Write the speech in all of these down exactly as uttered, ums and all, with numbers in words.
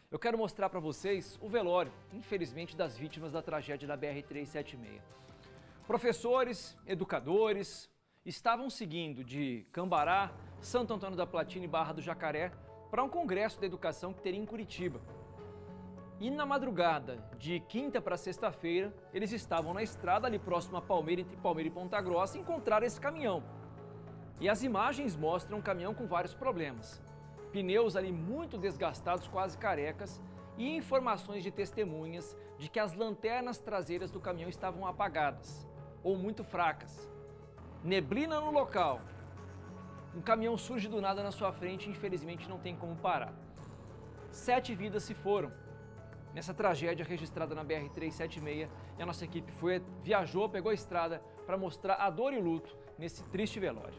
eu quero mostrar para vocês o velório, infelizmente, das vítimas da tragédia da B R trezentos e setenta e seis. Professores, educadores estavam seguindo de Cambará, Santo Antônio da Platina e Barra do Jacaré para um congresso da educação que teria em Curitiba. E na madrugada de quinta para sexta-feira, eles estavam na estrada ali próximo a Palmeira, entre Palmeira e Ponta Grossa, e encontraram esse caminhão. E as imagens mostram um caminhão com vários problemas. Pneus ali muito desgastados, quase carecas, e informações de testemunhas de que as lanternas traseiras do caminhão estavam apagadas ou muito fracas. Neblina no local. Um caminhão surge do nada na sua frente e infelizmente não tem como parar. Sete vidas se foram nessa tragédia registrada na B R trezentos e setenta e seis, e a nossa equipe foi, viajou, pegou a estrada para mostrar a dor e o luto nesse triste velório.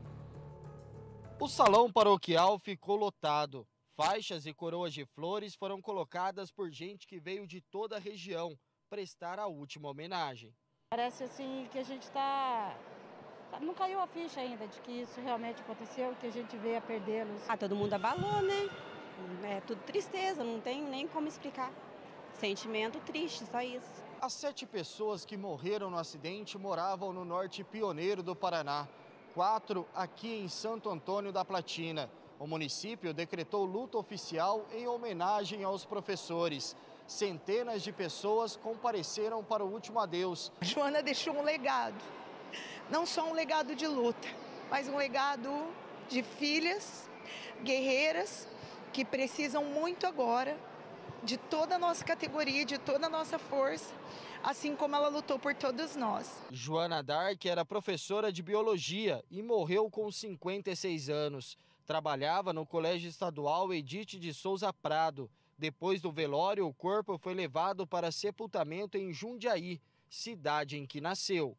O salão paroquial ficou lotado. Faixas e coroas de flores foram colocadas por gente que veio de toda a região prestar a última homenagem. Parece assim que a gente está... Não caiu a ficha ainda de que isso realmente aconteceu, que a gente veio a perdê-los. Ah, todo mundo abalou, né? É tudo tristeza, não tem nem como explicar. Sentimento triste, só isso. As sete pessoas que morreram no acidente moravam no norte pioneiro do Paraná. Quatro aqui em Santo Antônio da Platina. O município decretou luto oficial em homenagem aos professores. Centenas de pessoas compareceram para o último adeus. Joana deixou um legado. Não só um legado de luta, mas um legado de filhas guerreiras que precisam muito agora de toda a nossa categoria, de toda a nossa força, assim como ela lutou por todos nós. Joana Dark era professora de biologia e morreu com cinquenta e seis anos. Trabalhava no Colégio Estadual Edith de Souza Prado. Depois do velório, o corpo foi levado para sepultamento em Jundiaí, cidade em que nasceu.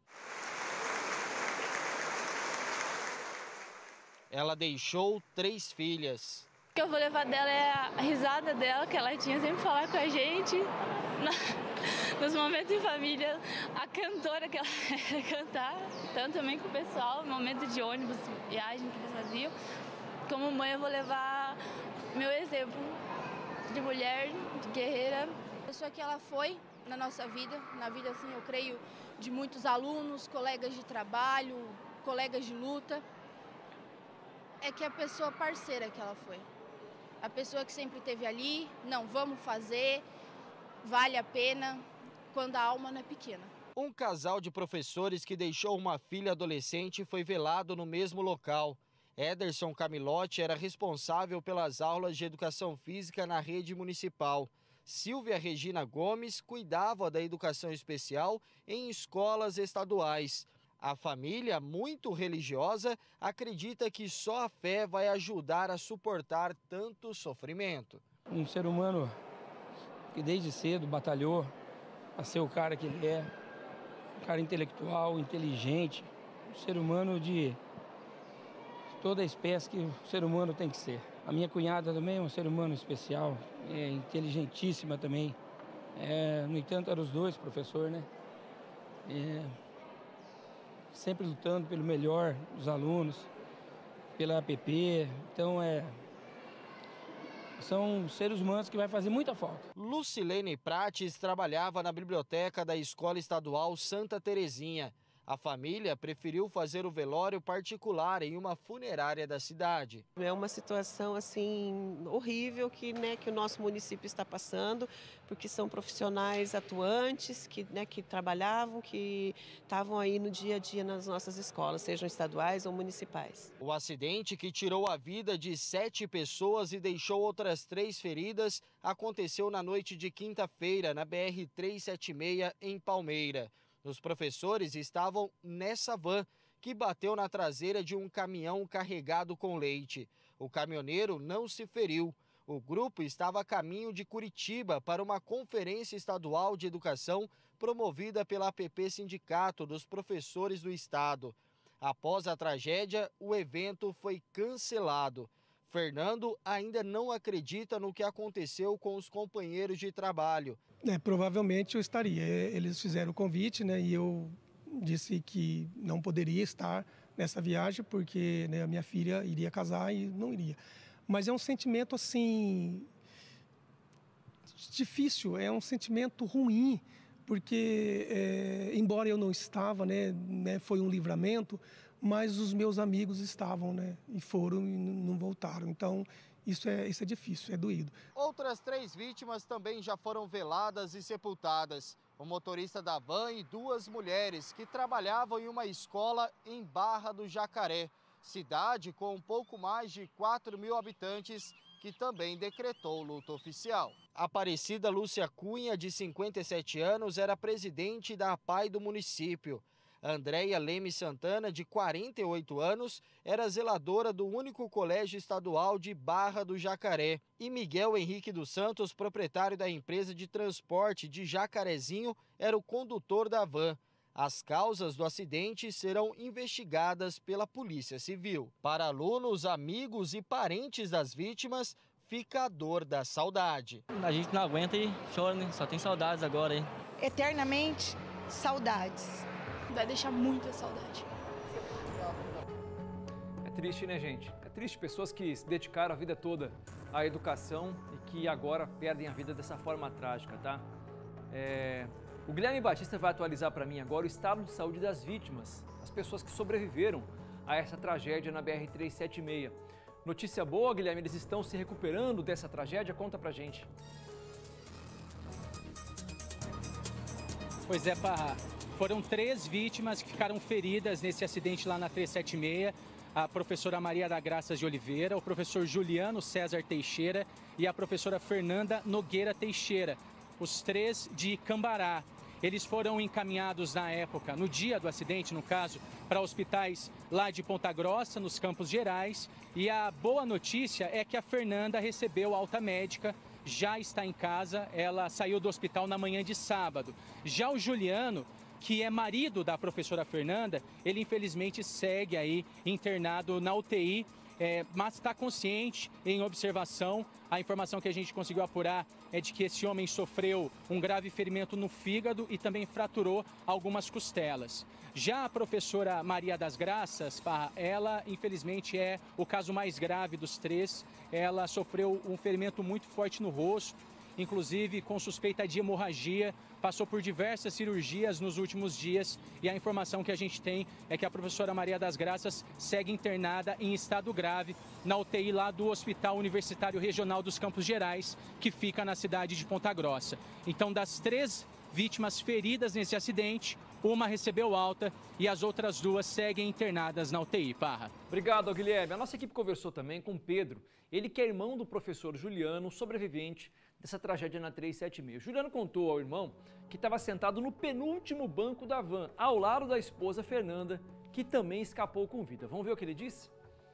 Ela deixou três filhas. O que eu vou levar dela é a risada dela, que ela tinha sempre falar com a gente, na, nos momentos em família, a cantora que ela era cantar, tanto também com o pessoal, no momento de ônibus, viagem que eles faziam. Como mãe eu vou levar meu exemplo de mulher, de guerreira. A pessoa que ela foi na nossa vida, na vida assim eu creio de muitos alunos, colegas de trabalho, colegas de luta, é que a pessoa parceira que ela foi. A pessoa que sempre esteve ali, não, vamos fazer, vale a pena, quando a alma não é pequena. Um casal de professores que deixou uma filha adolescente foi velado no mesmo local. Ederson Camilotti era responsável pelas aulas de educação física na rede municipal. Silvia Regina Gomes cuidava da educação especial em escolas estaduais. A família, muito religiosa, acredita que só a fé vai ajudar a suportar tanto sofrimento. Um ser humano que desde cedo batalhou a ser o cara que ele é, um cara intelectual, inteligente, um ser humano de toda a espécie que o ser humano tem que ser. A minha cunhada também é um ser humano especial, é inteligentíssima também. É, no entanto, eram os dois professores, né? É, sempre lutando pelo melhor dos alunos, pela A P P, então é, são seres humanos que vai fazer muita falta. Lucilene Prates trabalhava na biblioteca da Escola Estadual Santa Terezinha. A família preferiu fazer o velório particular em uma funerária da cidade. É uma situação assim horrível que, né, que o nosso município está passando, porque são profissionais atuantes que, né, que trabalhavam, que estavam aí no dia a dia nas nossas escolas, sejam estaduais ou municipais. O acidente que tirou a vida de sete pessoas e deixou outras três feridas aconteceu na noite de quinta-feira na B R trezentos e setenta e seis em Palmeira. Os professores estavam nessa van que bateu na traseira de um caminhão carregado com leite. O caminhoneiro não se feriu. O grupo estava a caminho de Curitiba para uma conferência estadual de educação promovida pela A P P Sindicato dos Professores do Estado. Após a tragédia, o evento foi cancelado. Fernando ainda não acredita no que aconteceu com os companheiros de trabalho. É, provavelmente eu estaria. Eles fizeram o convite, né, e eu disse que não poderia estar nessa viagem porque, né, a minha filha iria casar e não iria. Mas é um sentimento assim difícil, é um sentimento ruim, porque, é, embora eu não estava, né, né, foi um livramento, mas os meus amigos estavam, né, e foram e não voltaram. Então, isso é, isso é difícil, é doído. Outras três vítimas também já foram veladas e sepultadas. O motorista da van e duas mulheres que trabalhavam em uma escola em Barra do Jacaré, cidade com um pouco mais de quatro mil habitantes, que também decretou luto oficial. Aparecida Lúcia Cunha, de cinquenta e sete anos, era presidente da A P A I do município. Andréia Leme Santana, de quarenta e oito anos, era zeladora do único colégio estadual de Barra do Jacaré. E Miguel Henrique dos Santos, proprietário da empresa de transporte de Jacarezinho, era o condutor da van. As causas do acidente serão investigadas pela Polícia Civil. Para alunos, amigos e parentes das vítimas, fica a dor da saudade. A gente não aguenta e chora, né? Só tem saudades agora, hein? Eternamente, saudades. Vai deixar muita saudade. É triste, né, gente? É triste pessoas que se dedicaram a vida toda à educação e que agora perdem a vida dessa forma trágica, tá? É... O Guilherme Batista vai atualizar para mim agora o estado de saúde das vítimas, as pessoas que sobreviveram a essa tragédia na B R trezentos e setenta e seis. Notícia boa, Guilherme, eles estão se recuperando dessa tragédia? Conta pra gente. Pois é, Parra. Foram três vítimas que ficaram feridas nesse acidente lá na trezentos e setenta e seis. A professora Maria da Graças de Oliveira, o professor Juliano César Teixeira e a professora Fernanda Nogueira Teixeira, os três de Cambará. Eles foram encaminhados na época, no dia do acidente, no caso, para hospitais lá de Ponta Grossa, nos Campos Gerais. E a boa notícia é que a Fernanda recebeu alta médica, já está em casa, ela saiu do hospital na manhã de sábado. Já o Juliano, que é marido da professora Fernanda, ele infelizmente segue aí internado na U T I, é, mas está consciente, em observação. A informação que a gente conseguiu apurar é de que esse homem sofreu um grave ferimento no fígado e também fraturou algumas costelas. Já a professora Maria das Graças, ela infelizmente é o caso mais grave dos três. Ela sofreu um ferimento muito forte no rosto, inclusive com suspeita de hemorragia, passou por diversas cirurgias nos últimos dias e a informação que a gente tem é que a professora Maria das Graças segue internada em estado grave na U T I lá do Hospital Universitário Regional dos Campos Gerais, que fica na cidade de Ponta Grossa. Então, das três vítimas feridas nesse acidente, uma recebeu alta e as outras duas seguem internadas na U T I, Parra. Obrigado, Guilherme. A nossa equipe conversou também com o Pedro, ele que é irmão do professor Juliano, sobrevivente dessa tragédia na trezentos e setenta e seis. Juliano contou ao irmão que estava sentado no penúltimo banco da van, ao lado da esposa Fernanda, que também escapou com vida. Vamos ver o que ele disse?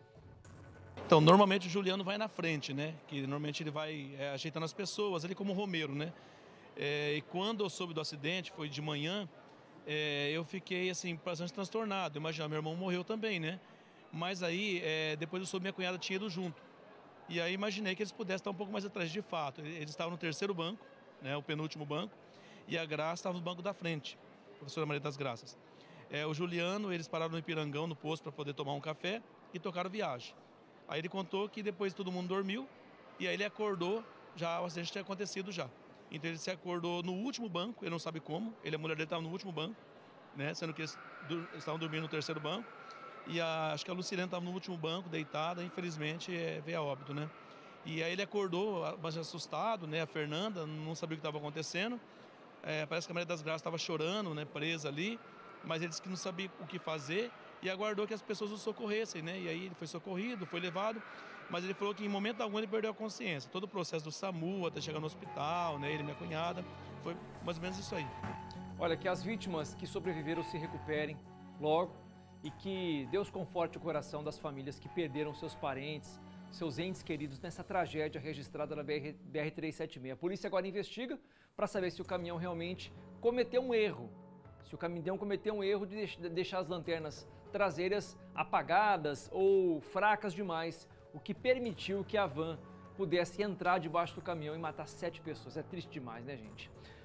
Então, normalmente o Juliano vai na frente, né? Que normalmente ele vai é, ajeitando as pessoas, ali como Romero, né? É, e quando eu soube do acidente, foi de manhã, é, eu fiquei, assim, bastante transtornado. Imagina, meu irmão morreu também, né? Mas aí, é, depois eu soube, minha cunhada tinha ido junto. E aí imaginei que eles pudessem estar um pouco mais atrás. De fato, eles estavam no terceiro banco, né, o penúltimo banco, e a Graça estava no banco da frente, a professora Maria das Graças. É, o Juliano, eles pararam no Ipirangão, no posto, para poder tomar um café e tocaram viagem. Aí ele contou que depois todo mundo dormiu, e aí ele acordou, já o acidente tinha acontecido já. Então ele se acordou no último banco, ele não sabe como, ele e a mulher dele estavam no último banco, né, sendo que eles estavam dormindo no terceiro banco. E a, acho que a Lucilene estava no último banco, deitada, infelizmente é, veio a óbito, né? E aí ele acordou, mas assustado, né? A Fernanda não sabia o que estava acontecendo. É, parece que a Maria das Graças estava chorando, né? Presa ali, mas ele disse que não sabia o que fazer e aguardou que as pessoas o socorressem, né? E aí ele foi socorrido, foi levado, mas ele falou que em momento algum ele perdeu a consciência. Todo o processo do SAMU até chegar no hospital, né? Ele e minha cunhada, foi mais ou menos isso aí. Olha, que as vítimas que sobreviveram se recuperem logo, e que Deus conforte o coração das famílias que perderam seus parentes, seus entes queridos nessa tragédia registrada na B R trezentos e setenta e seis. A polícia agora investiga para saber se o caminhão realmente cometeu um erro. Se o caminhão cometeu um erro de deixar as lanternas traseiras apagadas ou fracas demais, o que permitiu que a van pudesse entrar debaixo do caminhão e matar sete pessoas. É triste demais, né, gente?